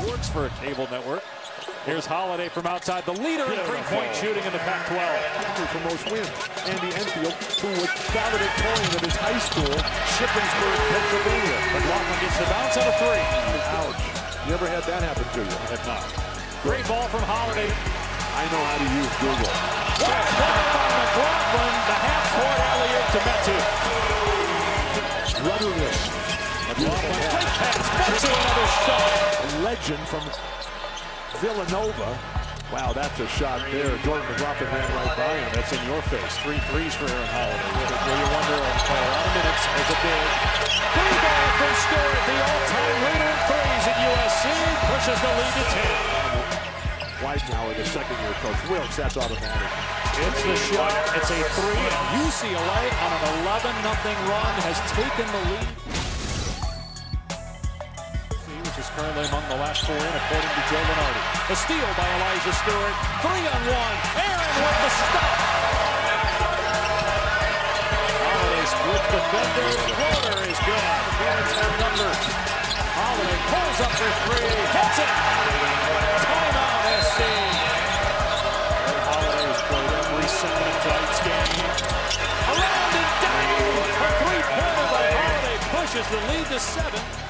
works for a cable network. Here's Holiday from outside, the leader in three-point shooting in the Pac-12. For most wins. Andy Enfield, who was valedictorian at his high school, Shippensburg, Pennsylvania. McLaughlin gets the bounce on a three. Ouch. You ever had that happen to you? I have not. Great ball from Holiday. I know how to use Google. What ball by McLaughlin, the half-court alley-oop to Metu. Rudderless. McLaughlin, great pass, Metu another shot. A legend from Villanova. Wow, that's a shot there. Jordan McLaughlin ran right by him. That's in your face. 3 threes for Aaron Holiday. Where you wonder, play a lot of minutes as a big. Three ball from Stewart, the all-time leader in threes at USC, pushes the lead to 10. Weisenhower, the second-year coach. Wilkes, that's automatic. It's the shot. It's a three. And UCLA on an 11-0 run has taken the lead. Which is currently among the last 4 in, according to Joe Lenardi. A steal by Elijah Stewart. 3-on-1. Aaron with the stop. Holiday splits defender. Floater is good. Barrett's have numbers. Holiday pulls up for 3. Hits it. Timeout, SC. Aaron Holiday has played every second of tonight's game. Around and down. A three-pointer by Holiday pushes the lead to 7.